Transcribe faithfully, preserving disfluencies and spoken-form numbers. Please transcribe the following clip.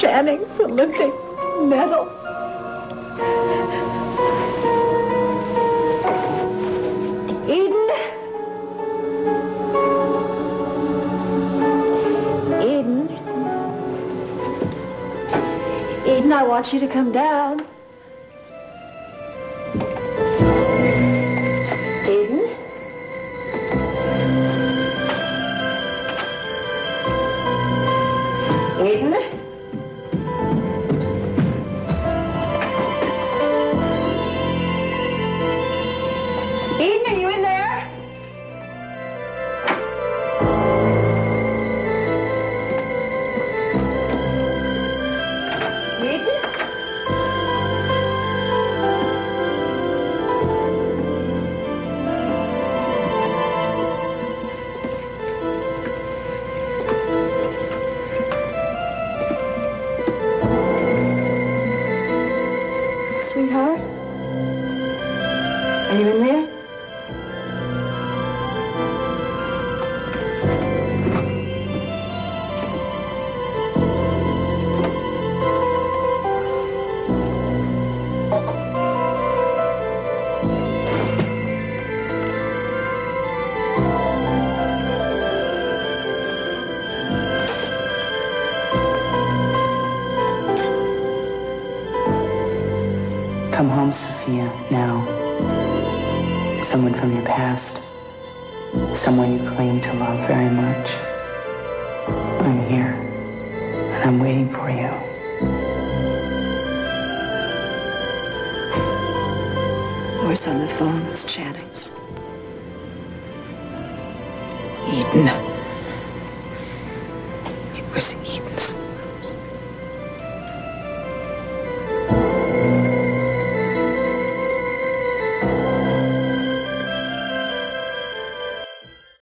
Channing's Olympic medal. Eden. Eden. Eden, I want you to come down. Eden. Eden. Eden, are you in there? Eden? Sweetheart? Are you in there? Come home, Sophia, now. Someone from your past. Someone you claim to love very much. I'm here, and I'm waiting for you. Voice on the phone was Channing's. Eden.